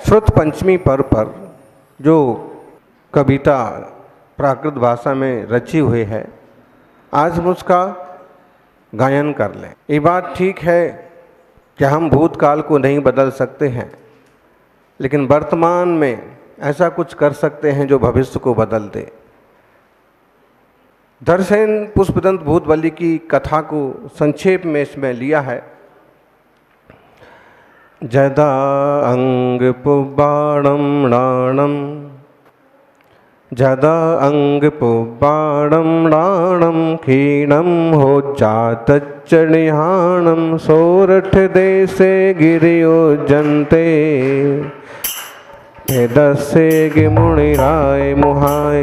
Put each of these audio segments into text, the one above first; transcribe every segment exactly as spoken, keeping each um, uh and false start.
श्रुत पंचमी पर्व पर जो कविता प्राकृत भाषा में रची हुई है, आज हम उसका गायन कर लें। ये बात ठीक है कि हम भूतकाल को नहीं बदल सकते हैं, लेकिन वर्तमान में ऐसा कुछ कर सकते हैं जो भविष्य को बदल दे। धरसेन पुष्पदंत भूतबली की कथा को संक्षेप में इसमें लिया है। जदा अंग पुबाणम नाणम जदा अंग पुबाणम नाणम क्षीणम हो जात चढ़िहाणम सोरठ देशे गिरियो जनते दसे गे मुनिराय मुहाय।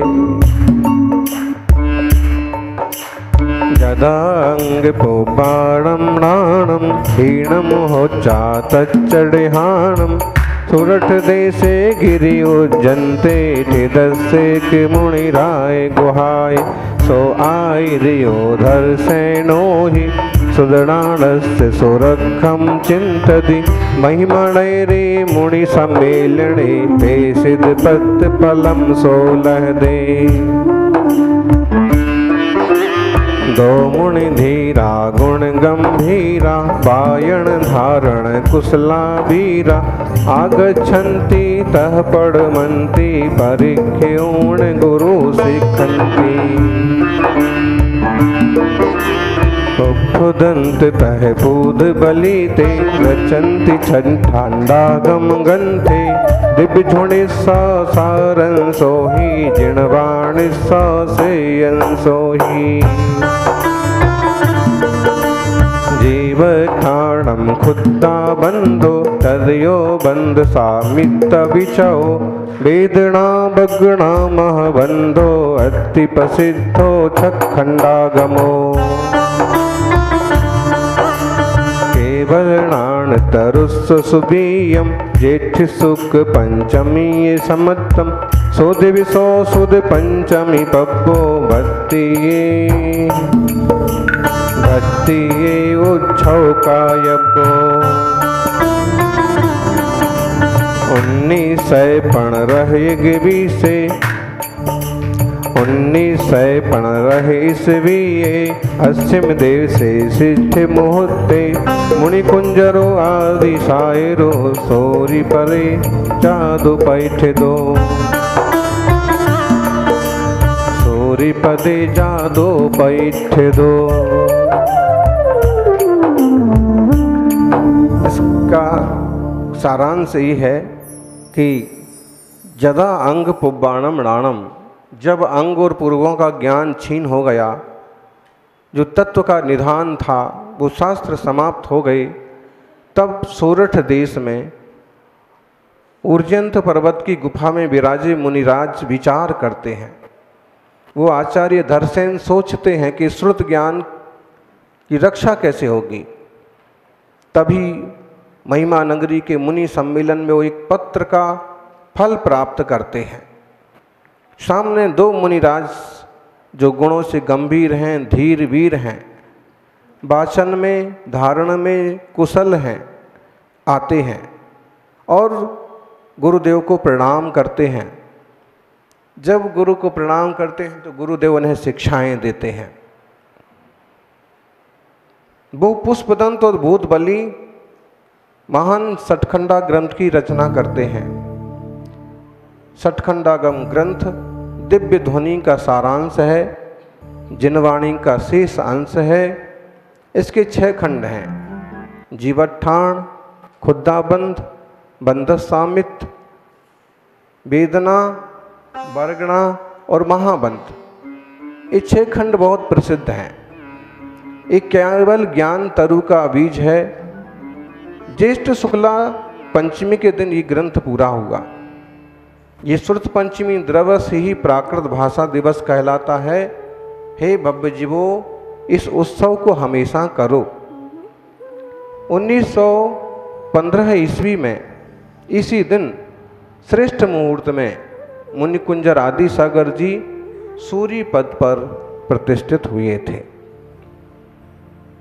जदा अंग पुबाणम नाणम क्षीणम हो जात चढ़िहाणम सुरठ देशे गिरियो जनते दसे गे मुनिराय गुहाय। सो आई रियो धरसेनो ही सुदृढ़ाणस्य सुरक्षम चिंतति महिमणैरे मुनि सम्मेलने ते सिद्ध पत फलम सोलह दे। दो मुनि धीरा गुण गंभीरा बायण धारण कुशला वीरा आगच्छन्ति तह पड़मन्ति परीक्षेण गुरु सिखन्ति। पुदंत तह पूद बलिते रचन्ति छंठांडागम गंथे दिव्य झुणि सा सारन सोही जिणवाण सा सेयन सोही। जीव ठाणम खुद्दा बंधो तदयो बंध सामित विचो वेदना बगणा महबंधो अति प्रसिद्धो छखंडागमो। केवलनाण तरुस्स सुबीयम जेठ सुख पंचमी समत्तम सोद विसो सुद पंचमी पप्पो भक्तिये भक्तिये उच्छौ कायपो। उन्नीस सै पण रहे गिवी से उन्नीस सै पण रहे ईस्वीये अस्सिम देव से सिद्ध मुहूर्ते मुनि कुंजरो आदि सायरो सोरी परे जादू पैठ दो सोरी पदे जादू पैठ दो। इसका सारांश ये है कि जदा अंग पुब्बाणम नाणम, जब अंग और पूर्वों का ज्ञान छीन हो गया, जो तत्व का निधान था वो शास्त्र समाप्त हो गए, तब सोरठ देश में उर्जंत पर्वत की गुफा में विराजे मुनिराज विचार करते हैं। वो आचार्य धरसेन सोचते हैं कि श्रुत ज्ञान की रक्षा कैसे होगी। तभी महिमा नगरी के मुनि सम्मेलन में वो एक पत्र का फल प्राप्त करते हैं। सामने दो मुनिराज जो गुणों से गंभीर हैं, धीर वीर हैं, वाचन में धारण में कुशल हैं, आते हैं और गुरुदेव को प्रणाम करते हैं। जब गुरु को प्रणाम करते हैं तो गुरुदेव उन्हें शिक्षाएं देते हैं। वो पुष्पदंत और भूतबली महान सठखंडा ग्रंथ की रचना करते हैं। सठखंडागम ग्रंथ दिव्य ध्वनि का सारांश है, जिनवाणी का शेष अंश है। इसके छह खंड हैं: जीवठाण, खुद्दाबंध, बंध सामित, वेदना, वर्गणा और महाबंध। ये छह खंड बहुत प्रसिद्ध हैं। एक केवल ज्ञान तरु का बीज है। ज्येष्ठ शुक्ला पंचमी के दिन ये ग्रंथ पूरा हुआ। ये श्रुत पंचमी द्रवस ही प्राकृत भाषा दिवस कहलाता है। हे भव्य जीवो, इस उत्सव को हमेशा करो। उन्नीस सौ पंद्रह ईस्वी में इसी दिन श्रेष्ठ मुहूर्त में मुनि कुंजर आदि सागर जी सूर्य पद पर प्रतिष्ठित हुए थे।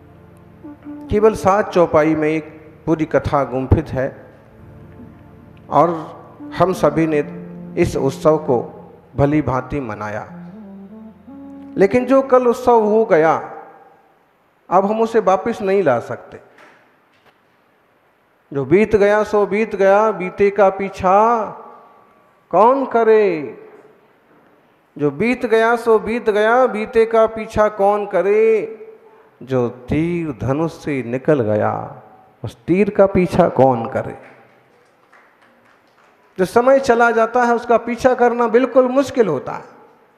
केवल सात चौपाई में एक पूरी कथा गुंफित है और हम सभी ने इस उत्सव को भली भांति मनाया। लेकिन जो कल उत्सव हो गया, अब हम उसे वापस नहीं ला सकते। जो बीत गया सो बीत गया, बीते का पीछा कौन करे। जो बीत गया सो बीत गया, बीते का पीछा कौन करे। जो तीर धनुष से निकल गया, उस तीर का पीछा कौन करे। जो समय चला जाता है उसका पीछा करना बिल्कुल मुश्किल होता है,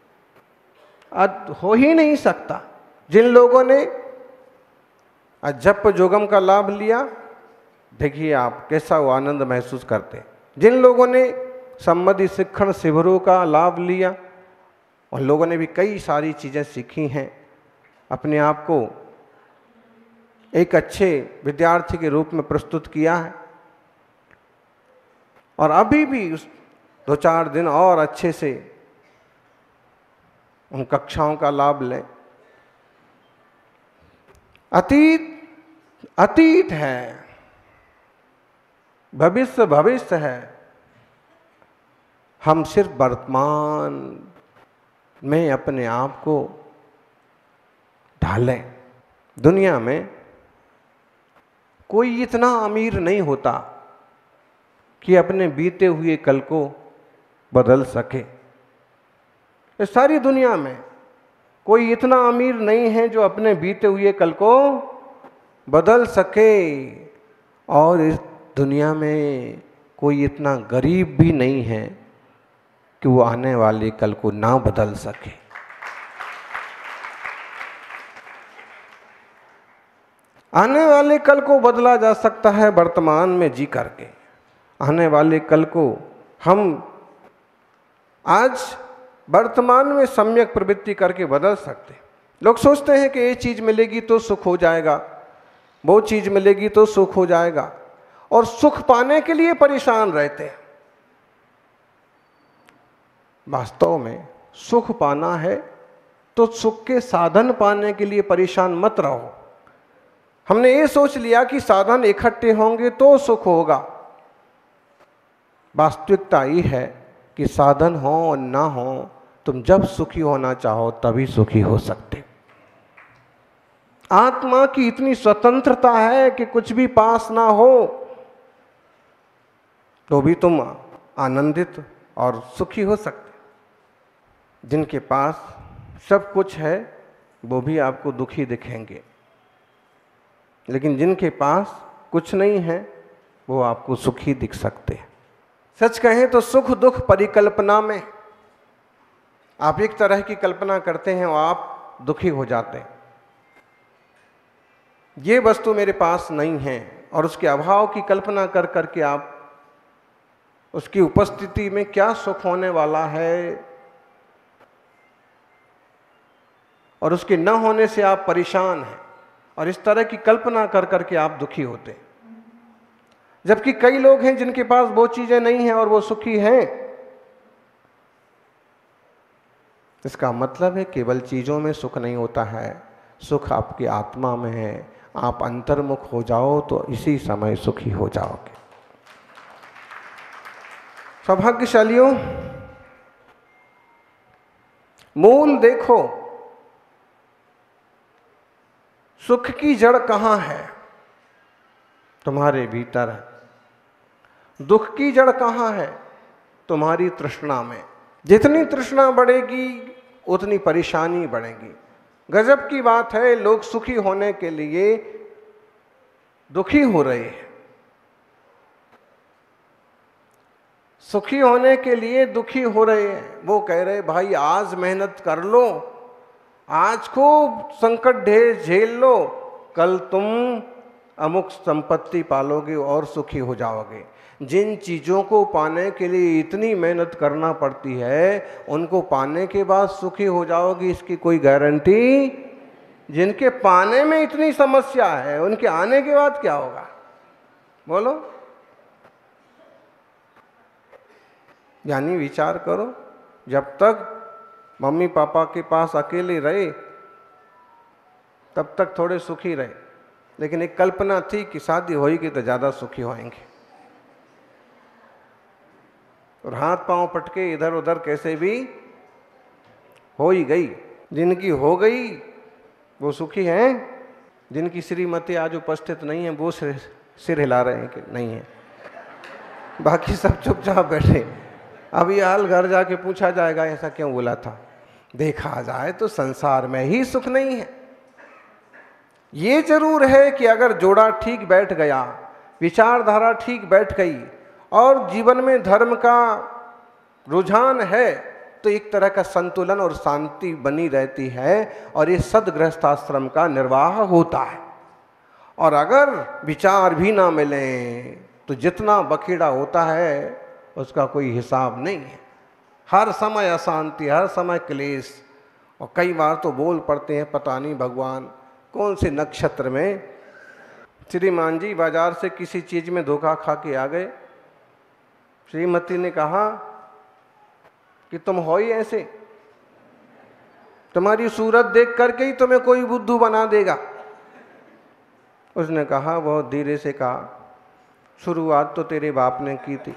आज हो ही नहीं सकता। जिन लोगों ने आज जप जोगम का लाभ लिया, देखिए आप कैसा वो आनंद महसूस करते। जिन लोगों ने सम्मति शिक्षण शिविरों का लाभ लिया, उन लोगों ने भी कई सारी चीज़ें सीखी हैं, अपने आप को एक अच्छे विद्यार्थी के रूप में प्रस्तुत किया है। और अभी भी उस दो चार दिन और अच्छे से उन कक्षाओं का लाभ लें। अतीत अतीत है, भविष्य भविष्य है। हम सिर्फ वर्तमान में अपने आप को ढालें। दुनिया में कोई इतना अमीर नहीं होता कि अपने बीते हुए कल को बदल सके। इस सारी दुनिया में कोई इतना अमीर नहीं है जो अपने बीते हुए कल को बदल सके, और इस दुनिया में कोई इतना गरीब भी नहीं है कि वो आने वाले कल को ना बदल सके। आने वाले कल को बदला जा सकता है वर्तमान में जी करके। आने वाले कल को हम आज वर्तमान में सम्यक प्रवृत्ति करके बदल सकते। लोग सोचते हैं कि ये चीज़ मिलेगी तो सुख हो जाएगा, वो चीज़ मिलेगी तो सुख हो जाएगा, और सुख पाने के लिए परेशान रहते हैं। वास्तव में सुख पाना है तो सुख के साधन पाने के लिए परेशान मत रहो। हमने ये सोच लिया कि साधन इकट्ठे होंगे तो सुख होगा। वास्तविकता ये है कि साधन हो और ना हो, तुम जब सुखी होना चाहो तभी सुखी हो सकते। आत्मा की इतनी स्वतंत्रता है कि कुछ भी पास ना हो तो भी तुम आनंदित और सुखी हो सकते। जिनके पास सब कुछ है वो भी आपको दुखी दिखेंगे, लेकिन जिनके पास कुछ नहीं है वो आपको सुखी दिख सकते हैं। सच कहें तो सुख दुख परिकल्पना में आप एक तरह की कल्पना करते हैं और आप दुखी हो जाते हैं। ये वस्तु मेरे पास नहीं है, और उसके अभाव की कल्पना कर करके आप उसकी उपस्थिति में क्या सुख होने वाला है, और उसके न होने से आप परेशान हैं, और इस तरह की कल्पना कर करके आप दुखी होते हैं। जबकि कई लोग हैं जिनके पास वो चीजें नहीं हैं और वो सुखी हैं। इसका मतलब है केवल चीजों में सुख नहीं होता है, सुख आपकी आत्मा में है। आप अंतर्मुख हो जाओ तो इसी समय सुखी हो जाओगे। सौभाग्यशालियों, मूल देखो, सुख की जड़ कहाँ है? तुम्हारे भीतर है। दुख की जड़ कहाँ है? तुम्हारी तृष्णा में। जितनी तृष्णा बढ़ेगी उतनी परेशानी बढ़ेगी। गजब की बात है, लोग सुखी होने के लिए दुखी हो रहे हैं, सुखी होने के लिए दुखी हो रहे हैं। वो कह रहे भाई आज मेहनत कर लो, आज खूब संकट ढेर झेल लो, कल तुम अमुक संपत्ति पालोगे और सुखी हो जाओगे। जिन चीज़ों को पाने के लिए इतनी मेहनत करना पड़ती है, उनको पाने के बाद सुखी हो जाओगे, इसकी कोई गारंटी। जिनके पाने में इतनी समस्या है, उनके आने के बाद क्या होगा? बोलो। यानी विचार करो, जब तक मम्मी पापा के पास अकेले रहे तब तक थोड़े सुखी रहे, लेकिन एक कल्पना थी कि शादी होगी तो ज़्यादा सुखी होएंगे। और हाथ पांव पटके इधर उधर कैसे भी हो ही गई। जिनकी हो गई वो सुखी हैं, जिनकी श्रीमती आज उपस्थित नहीं है वो सिर सिर हिला रहे हैं कि नहीं है, बाकी सब चुपचाप बैठे। अभी हाल घर जाके पूछा जाएगा ऐसा क्यों बोला था। देखा जाए तो संसार में ही सुख नहीं है। ये जरूर है कि अगर जोड़ा ठीक बैठ गया, विचारधारा ठीक बैठ गई और जीवन में धर्म का रुझान है तो एक तरह का संतुलन और शांति बनी रहती है और ये सदगृहस्थ आश्रम का निर्वाह होता है। और अगर विचार भी ना मिले तो जितना बखेड़ा होता है उसका कोई हिसाब नहीं है। हर समय अशांति, हर समय क्लेश, और कई बार तो बोल पड़ते हैं पता नहीं भगवान कौन से नक्षत्र में। श्रीमान जी बाजार से किसी चीज़ में धोखा खा के आ गए। श्रीमती ने कहा कि तुम हो ही ऐसे, तुम्हारी सूरत देख करके ही तुम्हें कोई बुद्धू बना देगा। उसने कहा, बहुत धीरे से कहा, शुरुआत तो तेरे बाप ने की थी।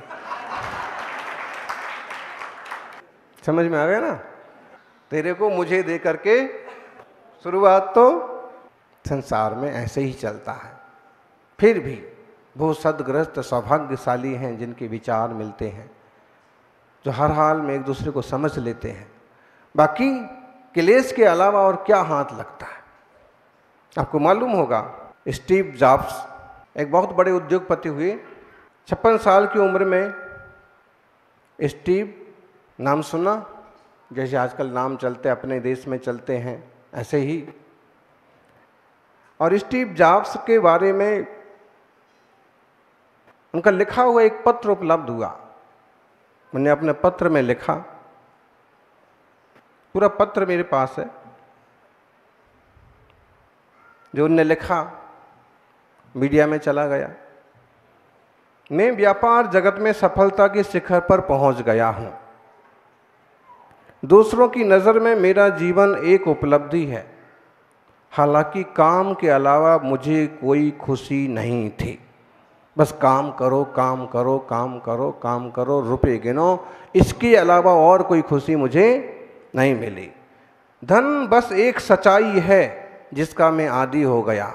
समझ में आ गया ना, तेरे को मुझे दे करके शुरुआत तो संसार में ऐसे ही चलता है। फिर भी वो सदग्रस्त सौभाग्यशाली हैं जिनके विचार मिलते हैं, जो हर हाल में एक दूसरे को समझ लेते हैं। बाकी क्लेश के अलावा और क्या हाथ लगता है। आपको मालूम होगा स्टीव जॉब्स एक बहुत बड़े उद्योगपति हुए। छप्पन साल की उम्र में स्टीव, नाम सुना, जैसे आजकल नाम चलते अपने देश में चलते हैं ऐसे ही। और स्टीव जॉब्स के बारे में उनका लिखा हुआ एक पत्र उपलब्ध हुआ। मैंने अपने पत्र में लिखा, पूरा पत्र मेरे पास है जो उनने लिखा, मीडिया में चला गया। मैं व्यापार जगत में सफलता के शिखर पर पहुंच गया हूं। दूसरों की नज़र में मेरा जीवन एक उपलब्धि है। हालांकि काम के अलावा मुझे कोई खुशी नहीं थी। बस काम करो, काम करो, काम करो, काम करो, रुपए गिनो, इसके अलावा और कोई खुशी मुझे नहीं मिली। धन बस एक सच्चाई है जिसका मैं आदी हो गया।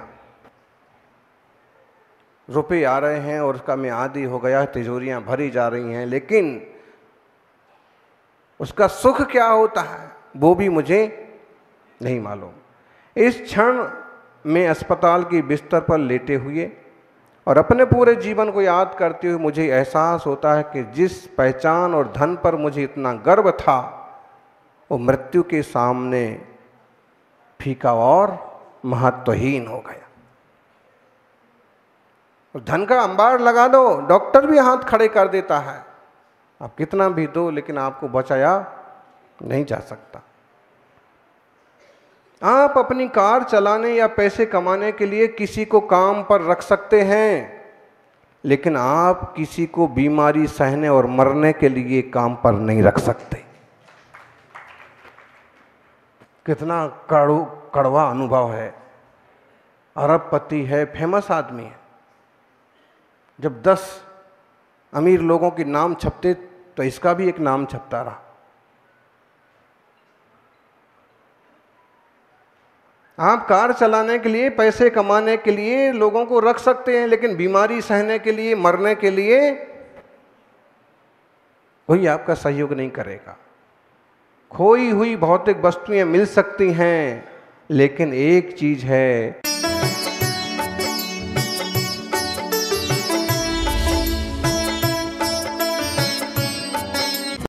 रुपए आ रहे हैं और उसका मैं आदी हो गया, तिजोरियां भरी जा रही हैं, लेकिन उसका सुख क्या होता है वो भी मुझे नहीं मालूम। इस क्षण में अस्पताल के बिस्तर पर लेटे हुए और अपने पूरे जीवन को याद करते हुए मुझे एहसास होता है कि जिस पहचान और धन पर मुझे इतना गर्व था वो मृत्यु के सामने फीका और महत्वहीन हो गया। और धन का अंबार लगा दो, डॉक्टर भी हाथ खड़े कर देता है, आप कितना भी दो लेकिन आपको बचाया नहीं जा सकता। आप अपनी कार चलाने या पैसे कमाने के लिए किसी को काम पर रख सकते हैं, लेकिन आप किसी को बीमारी सहने और मरने के लिए काम पर नहीं रख सकते। कितना कड़ू कड़वा अनुभव है। अरबपति है, फेमस आदमी है। जब दस अमीर लोगों के नाम छपते तो इसका भी एक नाम छपता रहा। आप कार चलाने के लिए, पैसे कमाने के लिए लोगों को रख सकते हैं, लेकिन बीमारी सहने के लिए, मरने के लिए कोई आपका सहयोग नहीं करेगा। खोई हुई भौतिक वस्तुएं मिल सकती हैं, लेकिन एक चीज है